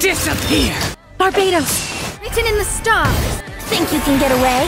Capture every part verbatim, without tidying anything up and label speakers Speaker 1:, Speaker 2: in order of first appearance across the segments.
Speaker 1: Disappear!
Speaker 2: Barbados! Written in the stars! Think you can get away?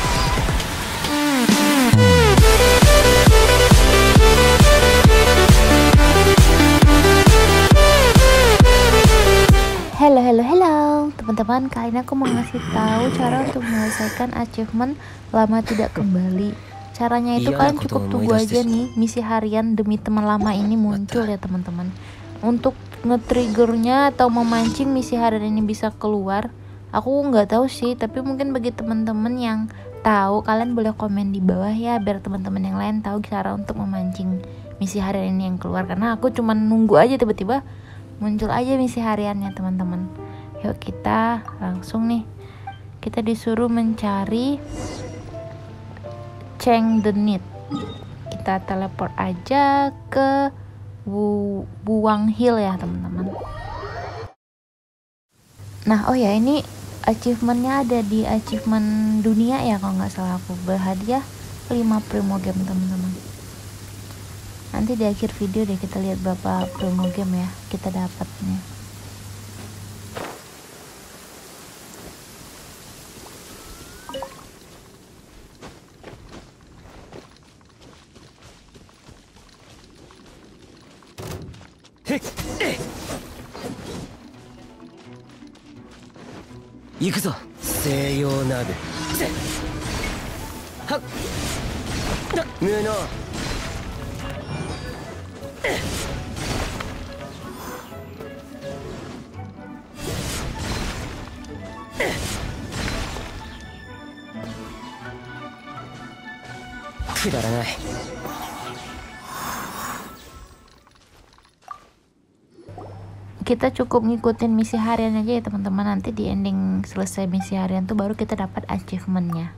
Speaker 3: Hello, hello, hello teman-teman, kali ini aku mau ngasih tahu cara untuk menyelesaikan achievement lama tidak kembali. Caranya itu kalian cukup tunggu aja nih misi harian demi teman lama ini muncul ya teman-teman. Untuk nge-triggernya atau memancing misi harian ini bisa keluar, aku nggak tahu sih, tapi mungkin bagi teman-teman yang tahu, kalian boleh komen di bawah ya, biar teman-teman yang lain tahu cara untuk memancing misi harian ini yang keluar. Karena aku cuma nunggu aja tiba-tiba muncul aja misi hariannya teman-teman. Yuk kita langsung nih, kita disuruh mencari Cheng the Need. Kita teleport aja ke Bu Buang Hill ya teman-teman. Nah oh ya, ini achievementnya ada di achievement dunia ya kalau nggak salah aku, berhadiah lima primo game teman-teman. Nanti di akhir video deh kita lihat berapa primo game ya kita dapatnya.
Speaker 1: Ikuzo, Seiyo Nabe. Hak. Muno. Kudaranai.
Speaker 3: Kita cukup ngikutin misi harian aja ya teman-teman. Nanti di ending selesai misi harian tuh baru kita dapat achievementnya.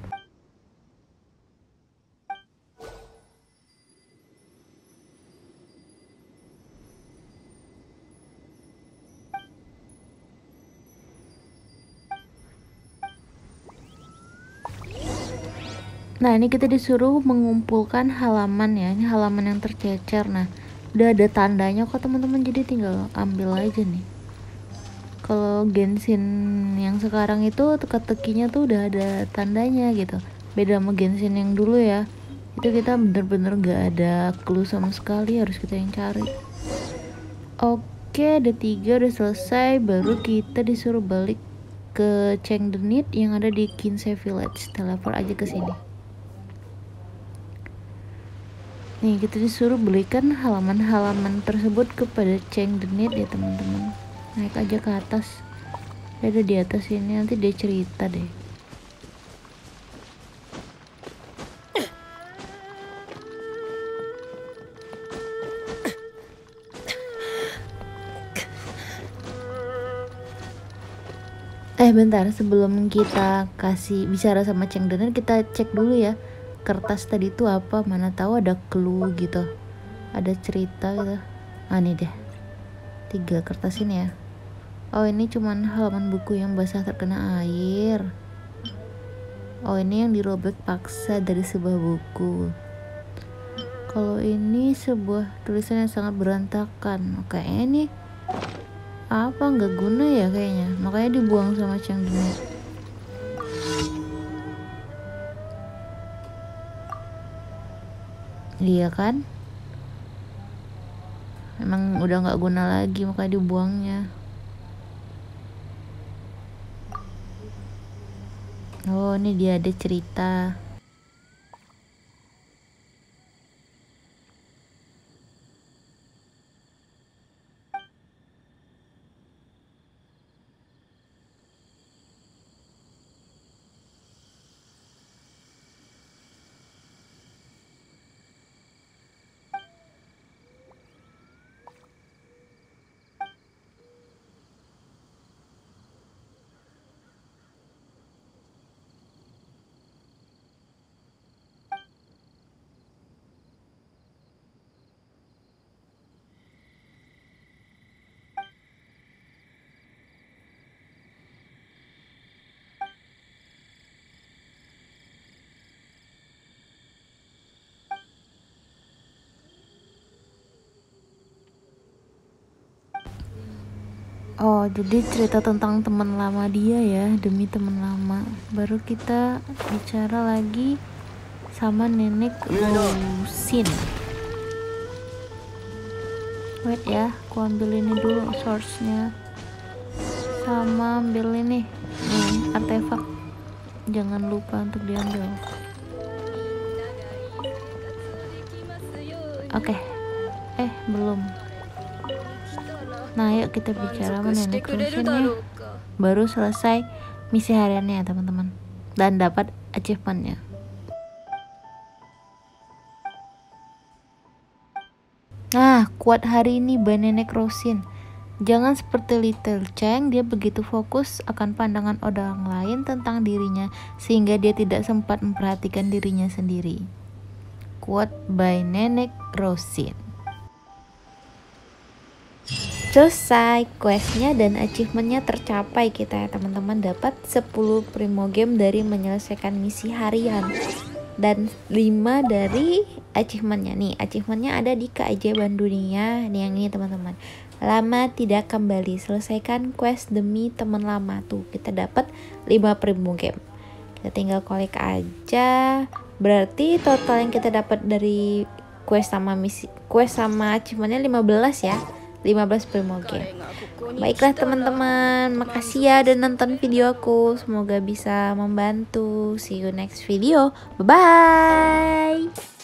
Speaker 3: Nah ini kita disuruh mengumpulkan halaman ya, ini halaman yang tercecer. Nah udah ada tandanya kok teman-teman, jadi tinggal ambil aja nih. Kalau Genshin yang sekarang itu teka-tekinya tuh udah ada tandanya gitu, beda sama Genshin yang dulu ya, itu kita bener-bener gak ada clue sama sekali, harus kita yang cari. Oke, ada tiga udah selesai, baru kita disuruh balik ke Cheng the Need yang ada di Kinsey Village. Teleport aja ke sini. Nih kita disuruh belikan halaman-halaman tersebut kepada Cheng the Need ya teman-teman. Naik aja ke atas. Dia ada di atas ini, nanti dia cerita deh. Eh bentar, sebelum kita kasih bicara sama Cheng the Need, kita cek dulu ya kertas tadi itu apa, mana tahu ada clue gitu, ada cerita gitu. Ah nih deh, tiga kertas ini ya. Oh ini cuman halaman buku yang basah terkena air. Oh ini yang dirobek paksa dari sebuah buku. Kalau ini sebuah tulisan yang sangat berantakan. Oke ini apa, nggak guna ya kayaknya, makanya dibuang sama Cheng the Need. Iya kan, emang udah nggak guna lagi makanya dibuangnya. Oh ini dia ada cerita. Oh, jadi cerita tentang teman lama dia ya, demi teman lama. Baru kita bicara lagi sama nenek Rosin. Wait ya, aku ambil ini dulu source-nya. Sama ambil ini, nih artefak. Jangan lupa untuk diambil. Oke, okay. eh belum. Nah, yuk kita bicara sama nenek Rosin ya. Baru selesai misi hariannya ya teman-teman, dan dapat achievement-nya. Nah, quote hari ini by nenek Rosin. Jangan seperti Little Cheng, dia begitu fokus akan pandangan orang lain tentang dirinya sehingga dia tidak sempat memperhatikan dirinya sendiri. Quote by nenek Rosin. Selesai questnya dan achievementnya tercapai kita ya teman-teman. Dapat sepuluh primo game dari menyelesaikan misi harian dan lima dari achievementnya. Nih achievementnya ada di keajaiban dunia nih, yang ini teman-teman. Lama tidak kembali, selesaikan quest demi teman lama. Tuh kita dapat lima primo game. Kita tinggal collect aja. Berarti total yang kita dapat dari quest sama misi, quest sama achievementnya lima belas ya, lima belas primo game. Baiklah teman-teman, makasih ya udah nonton video aku, semoga bisa membantu. See you next video, bye bye.